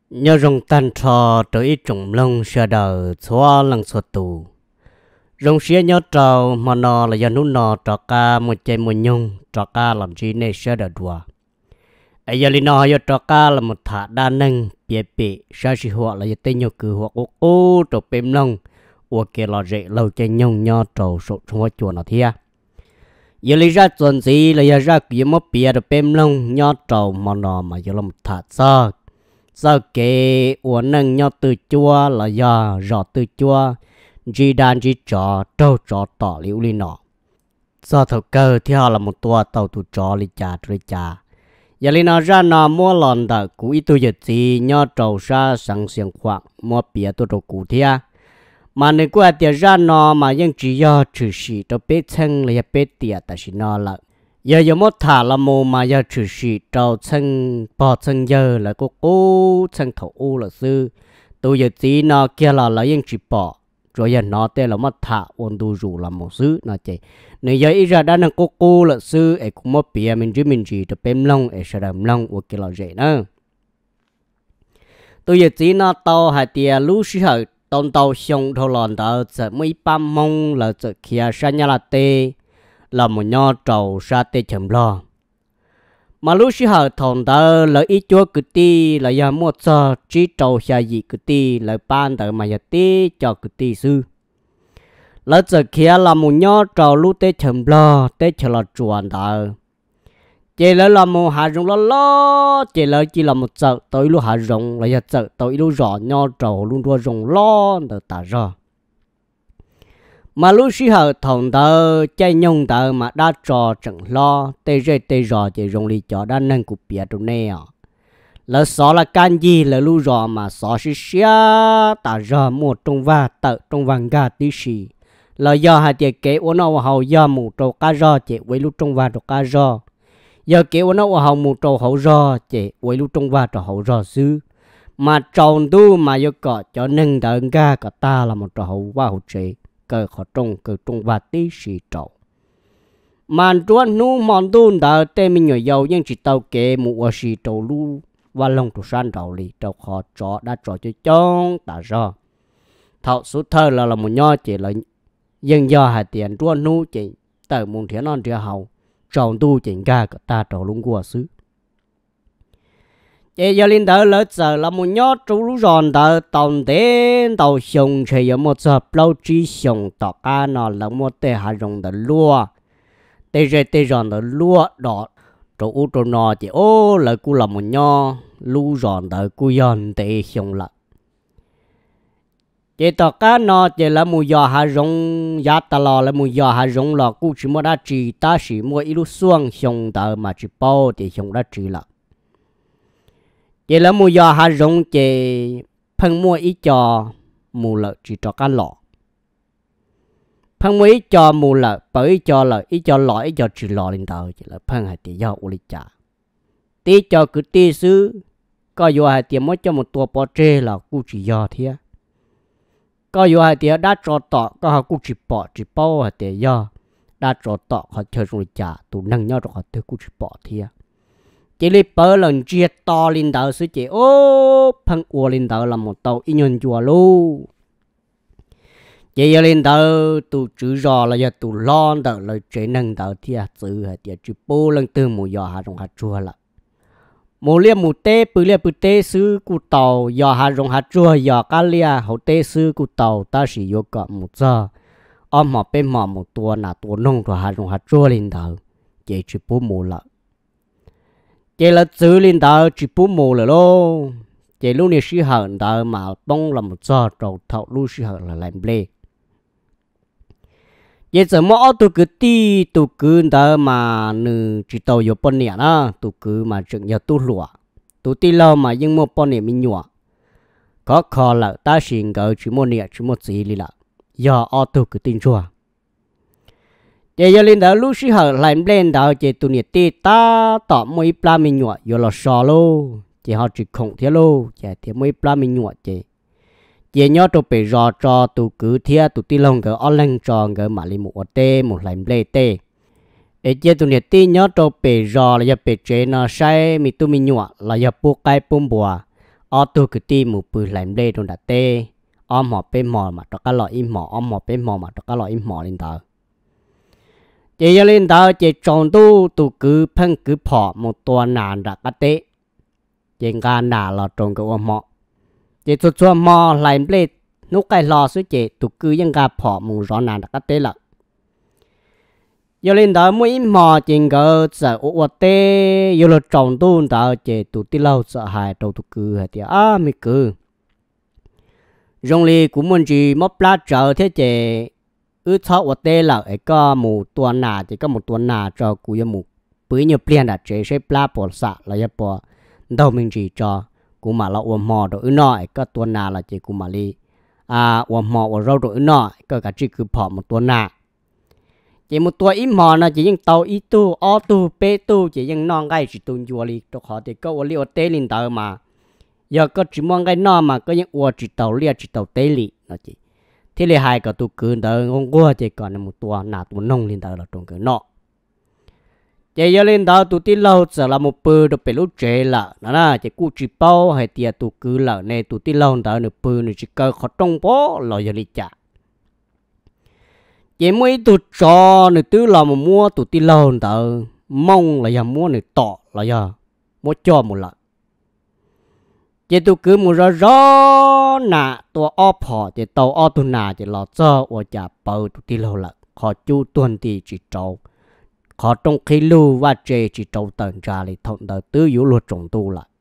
nhớ rong tan trò tới ít trồng lông sờ đầu xóa lăng xóa tù rong xía nhớ trâu mà nó là do nút nó trò ca một chạy một nhung trò ca làm gì nên sờ đầu đùa ấy giờ li nó do trò ca là một thả đa năng bịa bịa sao chỉ họ là do tên nhau cứ họ ô trâu bém lông ô kia là dễ lâu chạy nhung nhớ trâu sụt trong hoa chuột nó thia giờ li ra tuần gì là giờ ra kia mất bịa được bém lông nhớ trâu mà nó mà giờ là một thả sao giờ kể uốn nâng nhau từ chua là do rõ từ chua chỉ đàn chỉ trò trâu trò tỏ liễu li nọ giờ thầu cơ thì họ là một tua tàu tụ trò li trà trôi trà giờ li nó ra nọ mua lòn đờ cú ít tôi giật gì nhau trâu sa sẵn sàng khoác mua bìa tôi trâu cú thia mà nếu qua tiền ra nọ mà vẫn chỉ do trừ sĩ tôi biết chân là biết tiền tại vì nó là giờ một thả là mồ mà giờ trừ sĩ trâu chân bỏ chân giờ là cô chân thổ u là sư tôi giờ tí nó kia là những chỉ bỏ rồi giờ nó tên là mất thả ôn tu rủ là một sư nó chỉ nếu giờ ít ra đã là cô là sư ấy cũng mất bìa mình chỉ được bém lông ấy sẽ đầm lông của kia là dễ nữa tôi giờ tí nó tàu hai tia lú sĩ hở tàu xong thâu lòn tàu giờ mấy băm mông là giờ kia sang nhà là tê là một nho trầu sa tê chầm lo mà lúc xí hở thòng tờ là ít chúa cứ ti là giờ mua cho chỉ trầu xa gì cứ ti là ban tờ mà giờ ti cho cứ ti sư là giờ kia là một nho trầu lúc tê chầm lo tê chờ là chuồn tờ chỉ là một hạ rồng lo chỉ là chỉ là một giờ tới lúc hạ rồng là giờ giờ tới lúc rõ nho trầu luôn đua rồng lo tờ ta ra mà lúc xí hở thòng tờ chạy nhung tờ mà đã trò chẳng lo tê rò chỉ rong li cho đã nâng cục bia trong này là xó là can gì là lúc rò mà xó xí xía ta rò mua trong va tờ trong vàng gà tí xì là do hai tiệt kế uốn nào hậu do mù trâu cá rò chỉ với lúc trong va trâu cá rò giờ kế uốn nào hậu mù trâu hậu rò chỉ với lúc trong va trâu hậu rò xứ mà tròn tu mà do cọ cho nâng tờ gà cả ta là một trâu hậu va hậu chế cơ khó trông cơ trông và tí xì trâu màn truan nu mòn tuôn đào tê mình nhỏ dầu nhưng chỉ tàu kê mù xì trâu lu và lông trâu san trâu lì trâu khó chó đã trò cho chong ta ra thạo số thơ là một nho chỉ là dân do hai tiền truan nu chỉ tờ muốn thiệt non thiệt hậu tròn tu chỉ ga cả ta trâu lung của xứ chị giờ linh đỡ lỡ giờ là một nhót chú lú giòn đỡ tàu đến tàu sông chỉ có một giờ lâu chỉ sông tàu cá nó là một tê hà rồng đỡ lúa tê giòn đỡ lúa đỏ chú u chú nó chỉ ô là cú là một nhó lú giòn đỡ cú giòn tê sông là chị tàu cá nó chỉ là một giờ hà rồng giá ta lò là một giờ hà rồng là cú chỉ một đã chỉ ta chỉ một ít lúc xuông sông đỡ mà chỉ bao thì sông đã chỉ là vậy là mua giờ hà rong chè phân mua ít cho mù lợ chỉ cho cá lọ phân mua ít cho mù lợ bởi cho lợ ít cho lọ ít cho chỉ lọ lên tàu chỉ là phân hai tỷ do u lịch trả tí cho cứ tí xứ có vô hai tỷ mới cho một tua bò trê là cu chỉ do thế có vô hai tỷ đã cho tọ có họ cu chỉ bỏ chỉ bao hai tỷ do đã cho tọ họ chơi rồi trả tụ năng nhau rồi họ chơi cu chỉ bỏ thế chỉ li bờ lần chia to lên đầu sư chị ô phăng ua lên đầu là một tàu in nhân chùa luôn chị giờ lên đầu tụ chữ rò là giờ tụ lon đầu là chế nâng đầu thì chữ hả thì chữ bô lần từ mùa gió hà rong hà chùa là mùa lia mùa tê bự lia bự tê sư cụ tàu gió hà rong hà chùa gió cá lia hậu tê sư cụ tàu ta chỉ vô cọ một giờ mỏ bên mỏ một tua là tua nông rồi hà rong hà chùa lên đầu chị chữ bô mùa là chị là chữ lên tờ chỉ bố mù là lô chị lúc này sĩ hận tờ mà bông là một giờ trầu thạo lúc sĩ hận là làm lê chị giờ mỗi tụ cứ tờ mà nữ chỉ tàu vô bọn nè đó tụ cứ mà chừng giờ tụ lụa tụ tí lâu mà nhưng một bọn nè mình nhọ có khó là ta xin gỡ chỉ một nè chỉ một gì đi là giờ tụ cứ tin chua chị giờ lên đó lúc sĩ hở làm lên đó chị tụi nhiệt tê ta tỏ mấy pla mình nhọ giờ là sò lô chị họ chỉ khổng thế lô chị thì mấy pla mình nhọ chị nhớ tụi bị rò cho tụi cứ thia tụi ti lông cái on lên trò cái mà lên một tê một làm lên tê để chị tụi nhiệt tê nhớ tụi bị rò là giờ bị chế nó sai mi tụi mình nhọ là giờ buộc cái bông bùa ở tu cái tim một bự làm đây trong đặt tê ở mỏ bên mỏ mà cho cái loại im mỏ ở mỏ bên mỏ mà cho cái loại im mỏ lên tờ chỉ cho lên tờ chỉ trồng tu cứ phân cứ phỏ một tuần nàn đặt cái tê chỉ cả nà là trồng cái mỏ chỉ cho mỏ làm đây lúc cái lò số chỉ tu cứ những cái phỏ một rõ nàn đặt cái tê là giờ lên đó mỗi mò trên cái sợ ô tê giờ là trồng tu đó chỉ tụ tí lâu sợ hại đầu tụ cứ hay thì mi cứ dùng li cũng muốn chỉ mất lá chờ thế chỉ ước thọ ô tê là ấy có một tuần nào chỉ có một tuần nào cho cụ yêu một bữa nhiều tiền đã chế sẽ lá bỏ sạ là ya bỏ đâu mình chỉ cho cụ mà là ôm mò rồi nói có tuần nào là chỉ cụ mà li ôm mò ôm rau rồi nói có cả chỉ cứ bỏ một tuần nào chỉ một tuổi ít mò nó chỉ những tàu ít tu ô tu bê tu chỉ những non gai chỉ tuôn chùa li cho họ thì có ô li ô tê linh tàu mà giờ có chỉ mong gai non mà có những ô chỉ tàu lia chỉ tàu tê li nó chỉ thế là hai cái tu cứ tàu không qua chỉ còn là một tuổi nào tu nông linh tàu là trong cái nọ chỉ giờ linh tàu tu tí lâu giờ là một bự được bị lúc chế là nó là chỉ cụ chỉ bao hay tiệt tu cứ là này tu tí lâu tàu nửa bự nửa chỉ cơ khó trong bó là giờ đi chả chỉ mấy tụ trò nữa tứ là một mua tụ ti lâu tờ mong là giờ mua nữa tọ là giờ mua cho một lần chỉ tụ cứ mua rõ nè tụ óp họ chỉ tàu óp tụ nà chỉ lọt cho ở nhà bầu tụ ti lâu là họ chu tuần thì chỉ trâu họ trong khi lưu và chê chỉ trâu tận ra thì thông tờ tứ yếu luật trồng tu lại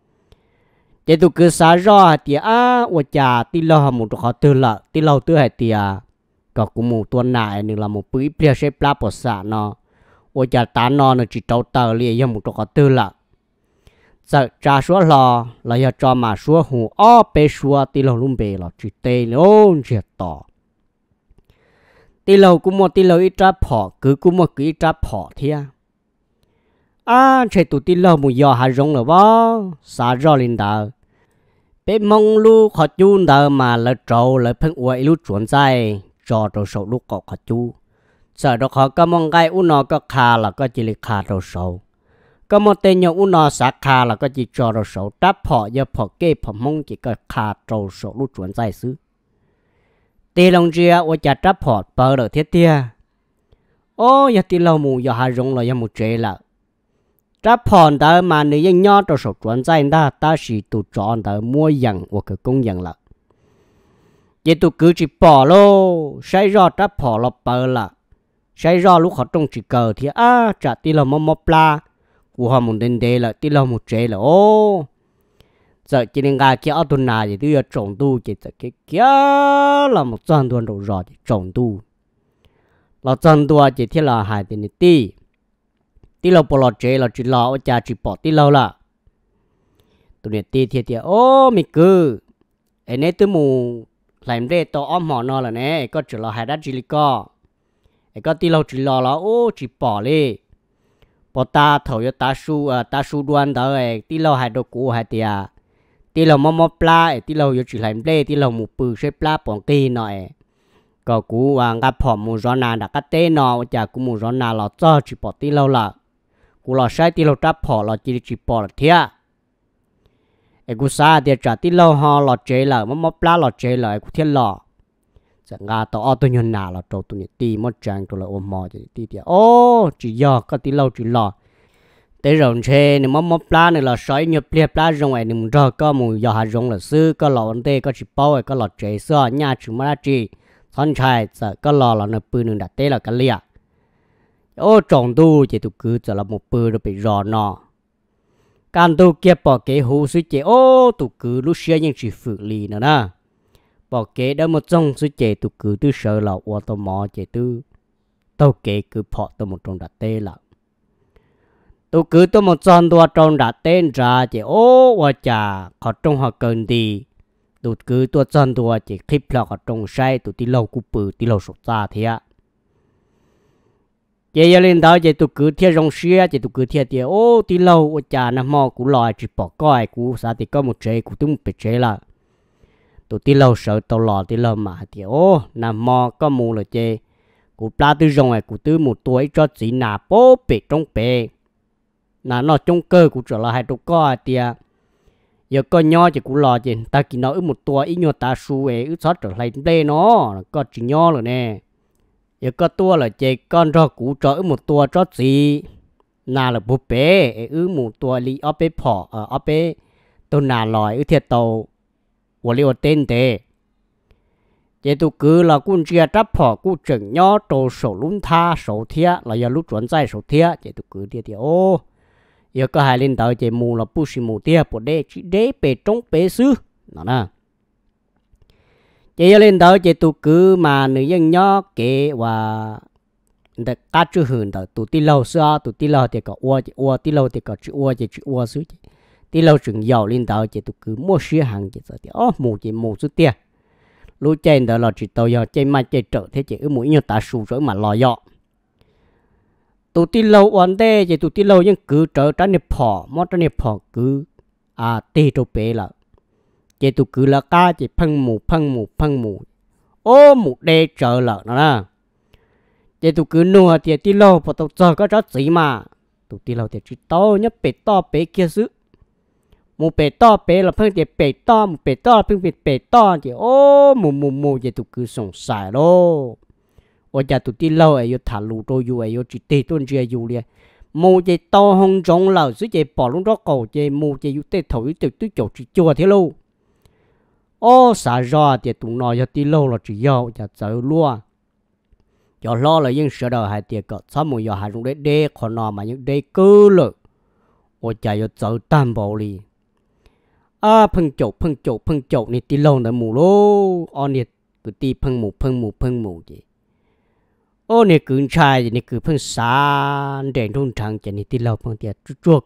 chỉ tụ cứ xả rõ thì ở nhà ti lâu một họ tư là ti lâu tư hay thì có cũng một tuần này nữa là một bữa bia sẽ plá bỏ xả nó, ôi cha ta nó chỉ trâu tờ liền như một trò tư là, giờ cha số lò là giờ cho mà số hồ ó bê số tí lâu luôn bê là chỉ tê luôn chỉ tỏ, tí lâu cũng một tí lâu ít trap họ cứ cũng một cứ ít trap họ thia, chạy tụi tí lâu một giờ hà rong là bao, xả ra lên đào, bé mong lu khó chun đào mà là trâu là phân uể lu chuẩn dài cho đồ sầu lúc cọ chú sợ đó họ có mong gai u nó có khà là có chỉ lịch khà đồ sầu có một tên nhau u nó sát khà là có chỉ cho đồ sầu đáp họ giờ họ kê họ mong chỉ có khà đồ sầu lúc chuẩn dài xứ tê lòng chia ở chả đáp họ bờ được thiết tia ô giờ tê lâu mù giờ hà rong là giờ một chế là đáp họ đó mà nếu như nhau đồ sầu chuẩn dài ta chỉ tụ chọn đó mua dần hoặc cái công dần là vậy tụi cứ chỉ bỏ lô sai rõ đã bỏ lọp bờ là sai rõ lúc họ trong chỉ cờ thì chả tí là mò pla của họ muốn đến đây là tí là một chế là ô giờ chỉ nên gà kia ở tuần nào thì tôi trồng tu chỉ cái kia là một trăm tuần đầu rồi trồng tu là trăm tuần chỉ thiết là hai tiền tí là bỏ lọt chế là chỉ là ở cha chỉ bỏ tí lâu là tụi này tí thì ô mi cứ anh ấy tôi mù làm đây tao ôm họ nó là nè có chỉ là hai đắt chỉ có có tí lâu chỉ là ô chỉ bỏ đi bỏ ta thầu cho ta su đoan đó tí lâu hai đồ cũ hai tia tí lâu mò pla tí lâu chỉ làm đây tí lâu một bự xếp pla bỏ kia nọ có cũ ngáp phỏng một gió nào đã cắt tê nọ chả cũ một gió nào là cho chỉ bỏ tí lâu là cũ là sai tí lâu trap phỏng là chỉ bỏ là thiệt cú sa thì trả tí lâu ho lọt chế là mò pla lọt chế là cú thiên lọ chẳng ngà tao tôi nhận nào là tao tôi ti mất trang tôi là ôm mò thì ti ô chỉ do có tí lâu chỉ lọ tới rồi chế nếu mò pla này là sỏi nhập liệp pla rong này mình cho có mùi giờ hà rong là sư có lọ vấn đề có chỉ bao có lọt chế xưa nhà chúng mà chỉ thân trai giờ có lọ là nó bự nương đặt té là cái lia ô trồng tu chỉ tụi cứ giờ là một bự rồi bị rò nọ can tu kia bỏ cái hồ suy chế ô tụ cứ lúc xưa những chỉ phụ lì nữa nè bỏ cái đó một trong suy chế tụ cứ tư sợ là ô tô mò chế tư tao cái cứ bỏ tao một trong đặt tên là tụ cứ tao một trong tao trong đặt tên ra chế ô và chả họ trong họ cần đi tụ cứ tao trong tao chế clip là họ trong sai tụ tí lâu cú bự tí lâu sụt ra thế ạ chị giờ lên đó chị tụi cứ theo rong xia chị tụi cứ theo thì ô tí lâu chả nằm mò cú lòi chỉ bỏ coi cú sao thì có một chế cú tung bị chế là tụi tí lâu sợ tao lò tí lâu mà thì ô nằm mò có mù là chị cú pla tư rong này cú tư một tuổi cho chỉ nà bố bị trong bể nà nó trong cơ cú trở lại hai tụi coi thì giờ con nhỏ chỉ cũng lo chứ ta chỉ nói một tua ít nhau ta su về ít sót trở lại đây nó có chỉ nhỏ rồi nè giờ có tua là chỉ con cho cũ cho một tua cho gì nào là búp bê một tua li ở bê phỏ ở bê tôi nào lòi ở thiệt tàu của liêu tên thế chỉ tôi cứ là quân chia trap phỏ cú chừng nhỏ đồ sổ lún tha sổ thía là giờ lúc chuẩn sai sổ thía chỉ tôi cứ đi ô giờ có hai linh đạo chỉ mù là bu xì mù tia bộ đê chỉ đê bể trống bể xứ nó nè chỉ linh đạo chỉ tụ cứ mà nữ dân nhỏ kể và để cá chữ hưởng đạo tụ tí lâu xưa tụ tí lâu thì có ua tí lâu thì có chữ ua xứ tí lâu chừng giàu linh đạo chỉ tụ cứ mua xưa hàng chỉ sợ thì chỉ mù xứ tia lúc trên đó là chỉ tàu giờ trên mai trên trở thế chỉ ở mũi như ta sù rồi mà lò dọ tụ tí lâu ổn đây chỉ tụ tí lâu nhưng cứ trở trái nếp phò mót trái nếp phò cứ tê trâu bể là chỉ tụ cứ là cá chỉ phăng mù mù đê trở là nó nè chỉ tụ cứ nua thì tí lâu bỏ tụ chờ có chút gì mà tụ tí lâu thì chỉ to nhá bể kia xứ một bể to bể là phăng thì bể to một bể to phăng bể to thì mù chỉ tụ cứ sống xài đó ở nhà tụi ti lâu ấy thả lù trôi dù ấy chỉ tê tuần chia dù liền mù chỉ to hông trống lẩu dưới chỉ bỏ luôn đó cầu chỉ mù chỉ dù tê thổi từ từ chỗ chỉ chua thế luôn xả ra thì tụi nó giờ ti lâu là chỉ giàu giờ sợ luôn giờ lo là những sợ đời hai tiệt cỡ sáu mùi giờ hai trong đê còn nó mà những đê cơ lực ở nhà giờ sợ tam bảo li phăng chậu này ti lâu là mù lô này cứ ti phăng mù gì này cứ trai này cứ phân sáng đèn trong trắng chỉ này tí lâu phân tiệt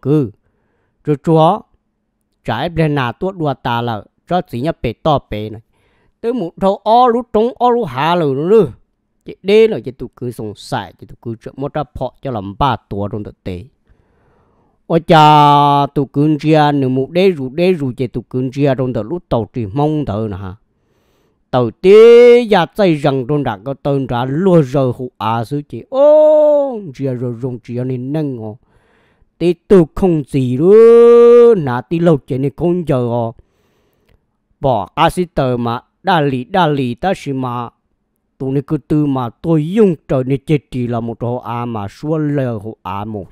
chua trái bên nào tuốt đua ta là cho chỉ nhá bể to bể này tới một thầu lú trống lú hà rồi nữa chị đê là chị tụ cứ sống sải chị tụ cứ chuyện một trăm phọ cho làm 3 tuổi trong thực tế ôi cha tụ cứ chia nửa một đê rủ chị tụ cứ chia trong thực lúc tàu chỉ mong thở nè ha tàu tê ya chạy rằng trong đã có tên ra lúa rồi hụ sư chị chia rồi rong chia nên nâng tê tu không gì nữa nã tê lâu chị này không giờ bỏ cá sĩ tờ mà đa lì ta chỉ mà tụi này cứ từ mà tôi dùng trời này chết chỉ là một hồ mà xua lờ hồ một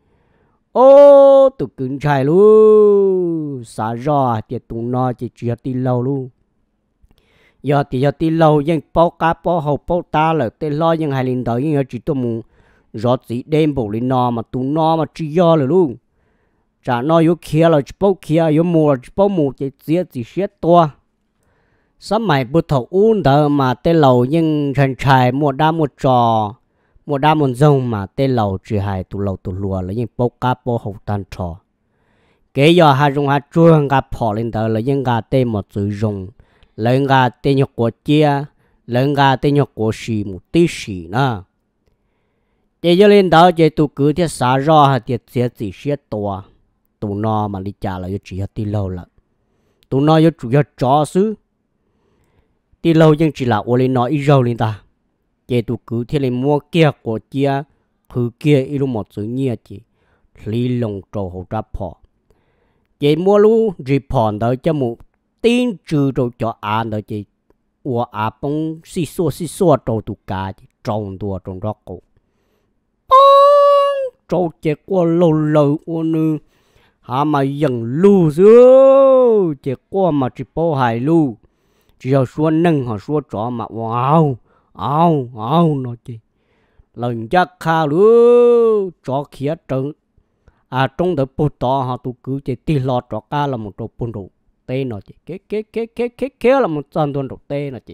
tụi cứng chạy luôn xả ra thì tụi nó chỉ chia tê lâu luôn giờ tí lâu nhưng bao cá bao hậu bao ta là tê lo nhưng hai linh tới nhưng chỉ tôi muốn rõ chỉ đêm bổ lên nó mà tụi nó mà chỉ do là luôn chả nó yếu kia là chỉ bao kia yếu mù là chỉ bao mù chỉ xét to sớm mày bữa thầu uốn đỡ mà tê lâu nhưng chân trái một đam một rồng mà tê lâu chỉ hai tụi lâu tụi lùa là nhưng bao cá bao hậu tan trò cái giờ hai rong hai chuông gặp phò lên tới là nhưng gà tê một chữ rồng lần gà tên nhọc của chia lần gà tên nhọc của xì một tí xì nè để cho lên đó để tụ cứ thiết xả ra hay thiết thiết gì xét to tụ nó mà đi trả lại chỉ tí lâu là tụ nó yếu chủ yếu chó xứ tí lâu nhưng chỉ là ô lên nó ít rau lên ta để tụ cứ thiết lên mua kia của chia khứ kia ít một chữ nhia chỉ lý lồng trầu hậu trap phò để mua lu chỉ phòn đó cho một tin trừ rồi cho đó chị bông xì xua trâu tụ cá trồng đùa trong đó cổ trâu chết qua lâu nữa mà dần lù dưới chết qua mà chỉ bao hài lù chỉ là xua nâng hoặc xua trọ mà nó chị lần chắc khá nữa trọ khía trứng trong đó bột to họ tụ cứ chỉ tì lọt trọ cá là một trâu bồn đủ tê nó chị kế là một chân tuần đầu tê nó chị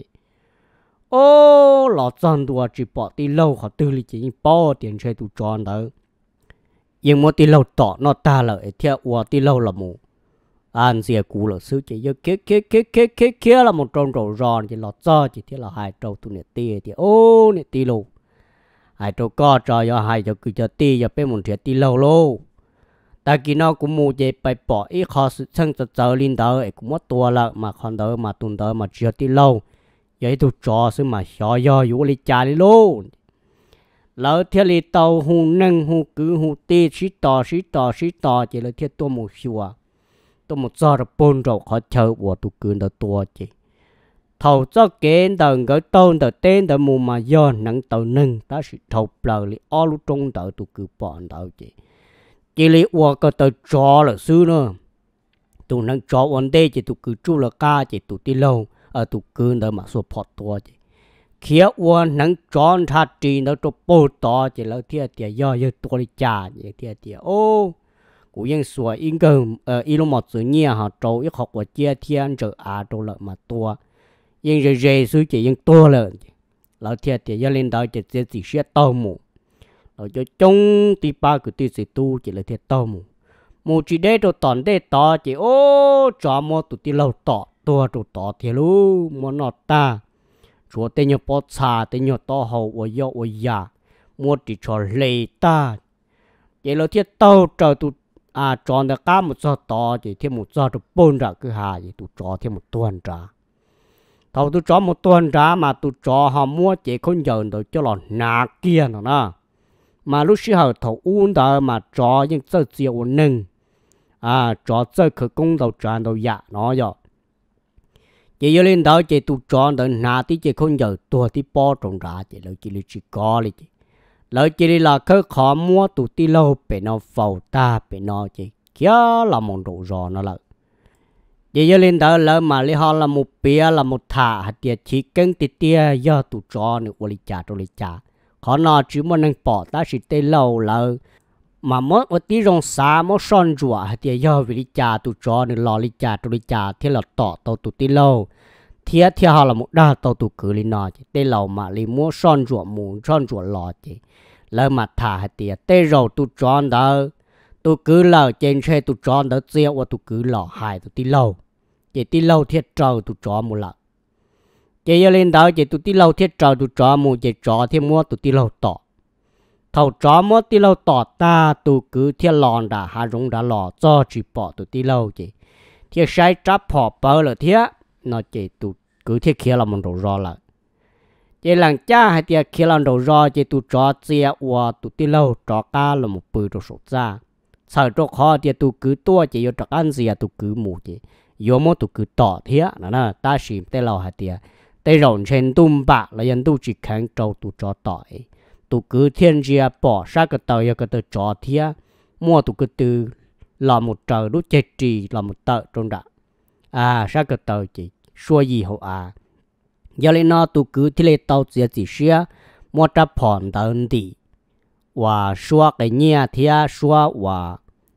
lọ chân tuần chỉ bỏ tí lâu họ tư lý chỉ bỏ tiền chơi tụ tròn đó nhưng mà tí lâu tỏ nó ta lợi theo tí lâu là mù dìa cũ là sư chỉ giờ kế là một tròn trầu giòn chỉ lọ cho chỉ thế là hai trầu tụ nè tê thì nè tí lâu hai trầu co trò giờ hai trầu cứ cho tê giờ bên một thiệt tí lâu luôn ta kia nó cũng mua về bài bỏ ít khó sự chân cho linh đó cũng mất tua là mà còn đó mà tuần đó mà chưa tí lâu vậy tôi cho sự mà xóa do yếu li trả đi luôn lỡ theo li tàu hù nâng hù cứ hù tê xí tỏ chỉ là theo tôi một xíu tôi một giờ là bồn rồi khó chờ của tôi cứ đỡ tua chị thầu cho kiến tờ cái tôn tờ tên tờ mù mà do nắng tờ nâng ta sẽ thầu bờ li ở lúc trong tờ tôi cứ bọn tờ chị li ua cái tờ cho là xứ nữa tôi nâng cho vấn đề chị tôi cứ chú là ca chị tôi đi lâu ở tôi cứ đỡ mà support tua chị khi ua nâng cho thà chị nó cho bố tờ chị là thiệt thiệt do tôi đi trả chị thiệt thiệt ô cũng yên sủa yên cơ yên lúc một sự nhẹ họ trâu ít học và chia thiên trở trâu lợi mà tua nhưng rồi dễ suy chỉ nhưng tua lợi là thiệt thì gia lên đó chỉ sẽ tao mù rồi cho chung thì ba cái tí sĩ tu chỉ là thiệt tao mù chỉ để cho toàn để tỏ chỉ ô cho mua tụi tí lâu tỏ tua tụi tỏ thì luôn mua nọ ta chúa tên nhau bó xà tên nhau to hậu và yo và ya mua chỉ cho lệ ta vậy là thiệt tao trời tụi chọn được cá một giờ to chỉ thêm một giờ được bốn ra cứ hà thì tụi chó thêm một tuần ra thầu tụi chó một tuần ra mà tụi chó họ mua chỉ không giờ được cho lòn nà kia nữa nè mà lúc xưa thầu uống đó mà chó những giờ chiều nâng chó chơi khởi công đầu tràn đầu dạ nó rồi chỉ vô lên đó chỉ tụi chó được nà tí chỉ không giờ tua tí bo trồng ra chỉ là chỉ có đi lợi chỉ là cứ khó mua tụi tí lâu để nó phầu ta để nó chỉ kia là một đồ rò nó lợi chỉ cho lên đó là mà lấy họ là một bia là một thả hạt tiền chỉ cân tia do tụi chó nữa của lịch trả khó nó chỉ muốn năng bỏ ta chỉ tê lâu là mà mất một tí rong xa mất son rùa hạt tiền do vì lịch trả tụi chó nữa lo lịch trả thế là tỏ tàu tụi tí lâu thế họ là một đa tàu tụi cứ lên nó chỉ tê lâu mà lấy mua son rùa mù son rùa lò chỉ lỡ mà thả hạt tiền tê rồi tụi chó đó tụi cứ lò trên xe tụi chó đó gieo và tụi cứ lò hại tụi tí lâu chỉ tí lâu thiết trâu tụi chó một lần chỉ cho lên đó chỉ tụi tí lâu thiết trâu tụi chó một chỉ chó thêm mua tụi tí lâu tỏ thầu chó mua tí lâu tỏ ta tụi cứ thiết lòn đã hà rung đã lò cho chỉ bỏ tụi tí lâu chỉ thiết sai trap họ bơ là thiết nó chỉ tụi cứ thiết kia là một đồ rò lại chỉ làng cha hay tiệt kia làm đồ rò chỉ tụi chó chia và tụi tí lâu chó cá là một bự đồ sốt ra sợ cho khó thì tụi cứ tua chỉ vô trắc ăn gì tụi cứ mù chỉ vô mỗi tụi cứ tỏ thế nè ta xìm tê lâu hay tiệt tê rộn trên tum bạc là dân tụi chỉ kháng trâu tụi chó tỏi tụi cứ thiên gia bỏ sát cái tàu cái tàu chó thế mua tụi cứ từ làm một trời đốt chết trì làm một tờ trong đã sát cái tàu chỉ xua gì hậu giờ lên nó tụi cứ thì lấy tàu chỉ xia mua trap phòn tận đi và xua cái nhia thì xua và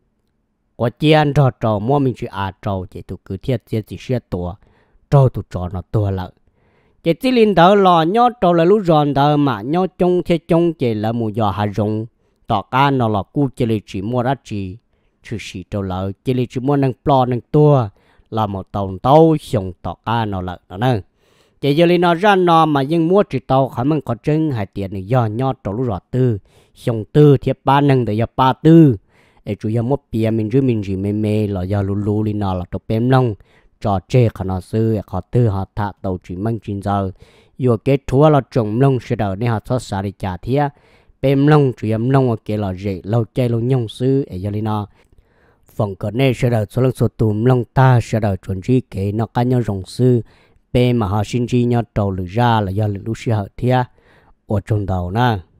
có tiền trò mua mình chỉ trò chỉ tụi cứ thiệt chỉ xia tua trò tụi trò nó tua lại chỉ lên đó lò nhớ trò là lúc giòn đó mà nhớ chung thế chung chỉ là một giờ hà rong tỏ ca nó là cu chỉ mua ra chỉ chỉ trò lại chỉ mua năng plo năng tua là một tàu xong tỏ ca nó lại đó nè chỉ giờ lên nó ra nó mà nhưng mua chỉ tàu khả năng có chân hay tiền này do nhớ trò lúc rõ tư xong tư thiệp ba năng để giờ ba tư để chủ yếu một bia mình chỉ mê là do lù lên nó là tập bém lông trò chơi khả năng sư họ tư họ thả tàu chỉ mang chuyên giờ vừa kết thua là trồng lông sẽ đầu nên họ thoát xa đi trả thiệt bém lông chủ yếu lông ở kia là dễ lâu chơi lâu nhông sư để giờ lên nó phần cỡ này sẽ đầu số lượng số tùm lông ta sẽ đầu chuẩn chỉ kế nó cá nhau rồng sư bê mà họ xin chi nhau trầu lử ra là do lử lúc sẽ hợp thiệt ở trong đầu na